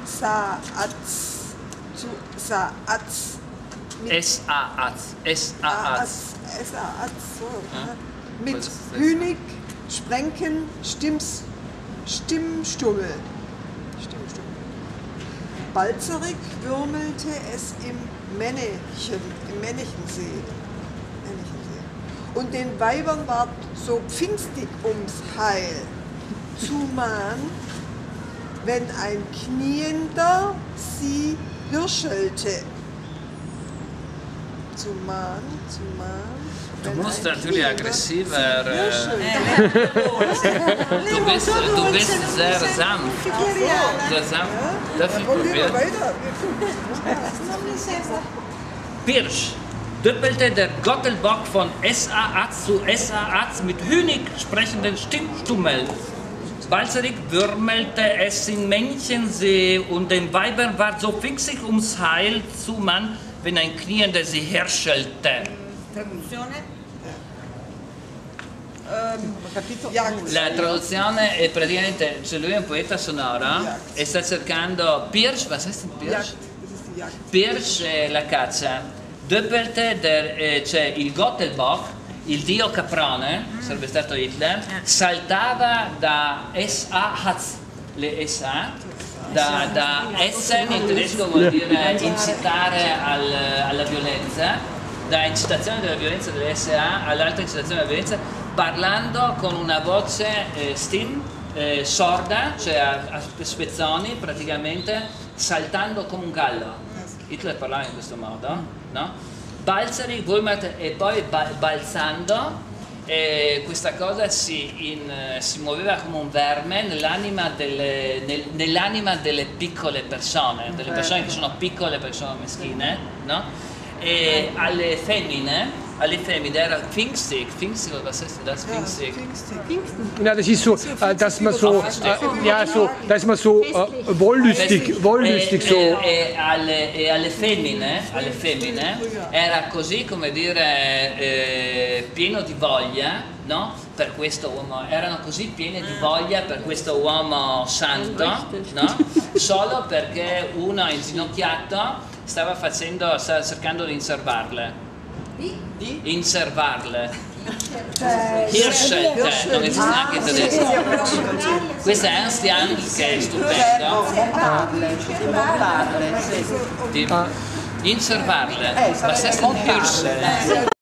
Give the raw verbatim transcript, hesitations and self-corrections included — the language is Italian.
Saaz. Zu Saaz. S-A-Az. S-A-Az. S-A-Az. So. Ja. Mit Was ist das? Hünig, Sprenken, Stimms, Stimmstummel. Stimmstummel. Balzerig würmelte es im Männchen, im Männchensee. Männchensee. Und den Weibern ward so pfingstig ums Heil zumal, wenn ein Kniender sie hirschelte. Zumal, zumal. Du musst natürlich aggressiver. Äh, du, bist, du bist sehr sanft. Sehr sanft. Darf ich probieren? Pirsch döppelte der Gottelbock von S-A-Az zu S-A-Az mit hünig sprechenden Stimmstummel. Balzerig würmelte es in Männchensee und den Weibern war so fixig ums Heil zu man, wenn ein Kniender sie herrschelte. Traduzione? La traduzione è praticamente, cioè lui è un poeta sonoro e sta cercando Pirsch, was heißt denn Pirsch? Pirsch è la caccia, Doppelte der, eh, c'è il Gottelbock, il dio caprone, sarebbe stato Hitler, saltava da S-A-Az, le S-A, da, da Essen in tedesco vuol dire incitare al, alla violenza, da incitazione della violenza delle S A all'altra incitazione della violenza, parlando con una voce eh, stim, eh, sorda, cioè a, a spezzoni praticamente, saltando come un gallo. Hitler parlava in questo modo, no? Balzerig, Wulmert e poi balzando, e questa cosa si, in, si muoveva come un verme nell'anima delle, nel, nell'anima delle piccole persone, delle persone che sono piccole perché sono meschine, no? E alle femmine, alle femmine era Pfingstig, Pfingstig, was heißt das Pfingstig? Ja, das ist so, äh, dass man so, äh, ja, so, dass man so äh, wollüstig, wollüstig so. E, e, alle, e alle femmine, alle femmine era così, come dire, eh, pieno di voglia, no? Per questo uomo, erano così piene di voglia per questo uomo santo, no? Solo perché uno inginocchiato stava facendo, stava cercando di inservarle. Di? Inservarle. Hirschelte, non esiste neanche in tedesco. Questo è Ernst Young che è stupendo. Di inservarle. Was heißt denn Hirschelte?